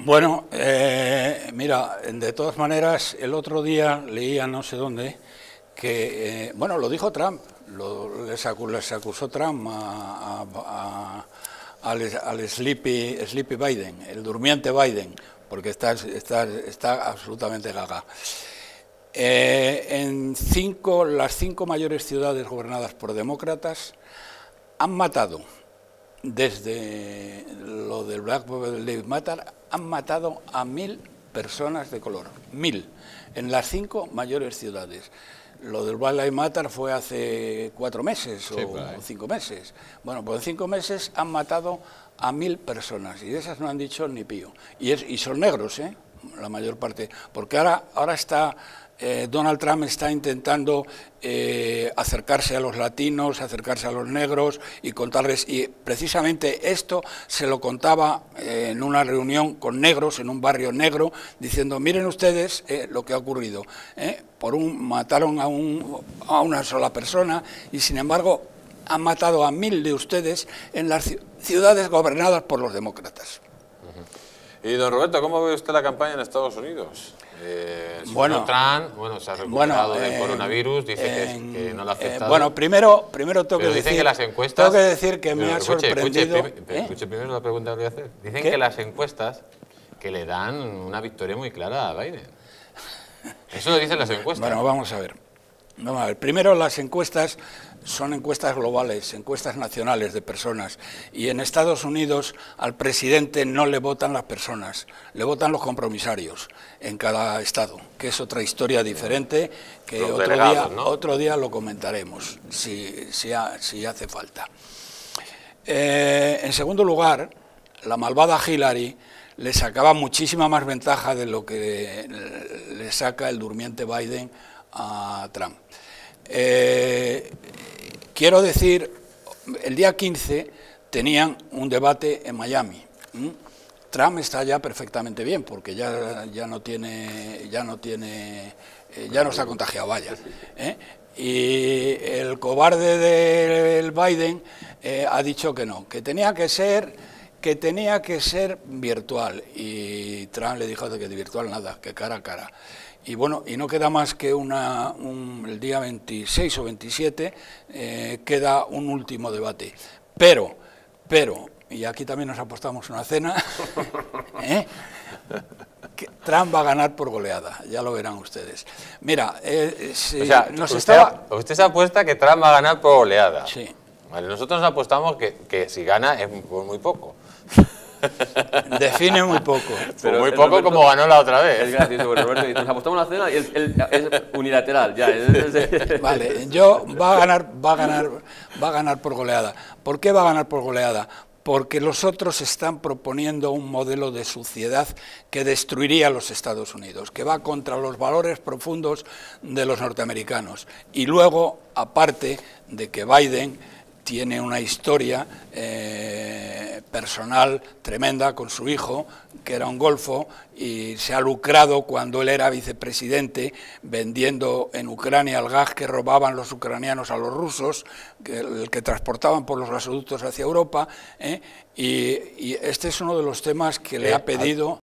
Bueno, mira, de todas maneras, el otro día leía no sé dónde que, bueno, lo dijo Trump, les acusó Trump al Sleepy Biden, el durmiente Biden, porque está absolutamente gaga. Las cinco mayores ciudades gobernadas por demócratas han matado, desde lo del Black Lives Matter, han matado a 1000 personas de color, 1000, en las 5 mayores ciudades. Lo del Black Lives Matter fue hace 4 meses sí, o 5 meses. Bueno, pues en 5 meses han matado a 1000 personas y de esas no han dicho ni pío. Y son negros, la mayor parte, porque ahora está... Donald Trump está intentando acercarse a los latinos, acercarse a los negros y contarles, y precisamente esto se lo contaba en una reunión con negros, en un barrio negro, diciendo, miren ustedes lo que ha ocurrido, mataron a una sola persona y sin embargo han matado a 1000 de ustedes en las ciudades gobernadas por los demócratas. Y don Roberto, ¿cómo ve usted la campaña en Estados Unidos? Bueno, Trump, se ha recuperado del coronavirus, dice que no lo ha afectado. Bueno, primero tengo que decir que las encuestas, tengo que decir que me ha sorprendido. Escuche primero la pregunta que voy a hacer. Dicen que las encuestas que le dan una victoria muy clara a Biden. Eso lo dicen las encuestas. Bueno, vamos a ver. Primero, las encuestas son encuestas globales, encuestas nacionales de personas, y en Estados Unidos al presidente no le votan las personas, le votan los compromisarios en cada estado, que es otra historia diferente, que otro día lo comentaremos, si hace falta. En segundo lugar, la malvada Hillary le sacaba muchísima más ventaja de lo que le saca el durmiente Biden a Trump. Quiero decir, el día 15 tenían un debate en Miami. Trump está ya perfectamente bien porque ya no está contagiado, vaya. Y el cobarde del Biden ha dicho que no, que tenía que ser virtual, y Trump le dijo que de virtual nada, que cara a cara. Y bueno, y no queda más que el día 26 o 27 queda un último debate. Pero, y aquí también nos apostamos una cena, que Trump va a ganar por goleada, ya lo verán ustedes. Mira, usted se apuesta que Trump va a ganar por goleada. Sí. Vale, nosotros nos apostamos que si gana es por muy poco. Define muy poco. Pero muy poco, Roberto, como ganó la otra vez. Es gracioso, Roberto, y nos apostamos la cena y es unilateral, ya. Vale, va a ganar por goleada. ¿Por qué va a ganar por goleada? Porque los otros están proponiendo un modelo de sociedad que destruiría a los Estados Unidos, que va contra los valores profundos de los norteamericanos. Y luego, aparte de que Biden tiene una historia personal tremenda con su hijo, que era un golfo, y se ha lucrado cuando él era vicepresidente vendiendo en Ucrania el gas que robaban los ucranianos a los rusos, el que transportaban por los gasoductos hacia Europa, y este es uno de los temas que le ha pedido